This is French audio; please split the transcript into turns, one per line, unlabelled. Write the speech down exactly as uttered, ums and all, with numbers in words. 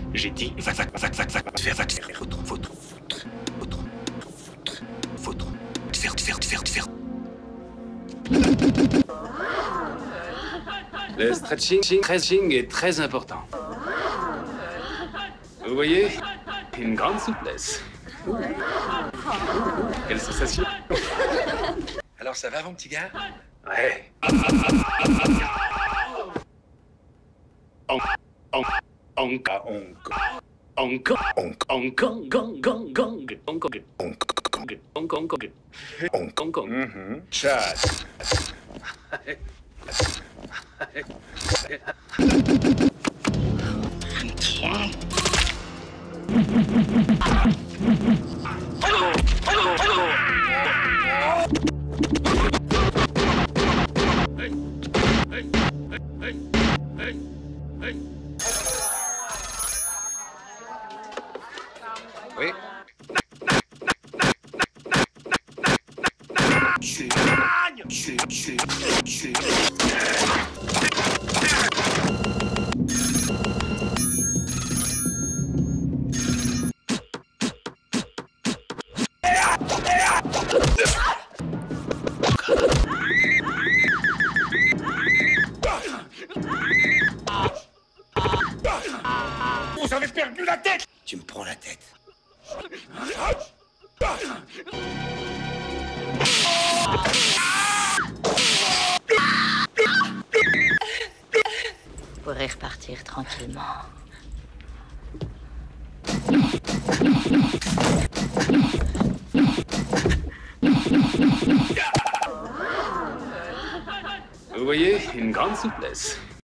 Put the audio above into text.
J'ai dit va va va va va faire va te faire foutre foutre foutre foutre foutre te faire te faire te faire te faire.
Le stretching stretching est très important. Vous voyez, une grande souplesse. Quelle sensation.
Alors ça va, mon petit gars?
Ouais. On, on, on, on, Encore, Hong Kong, Gong, Gong, Gong, Hong Kong, Hong Kong, Hong Kong, Hong Kong, Hong Kong.
Chad. Oui.
Vous avez perdu la tête!
Tu me prends la tête.
Vous pourrez repartir tranquillement.
Vous voyez, une grande souplesse.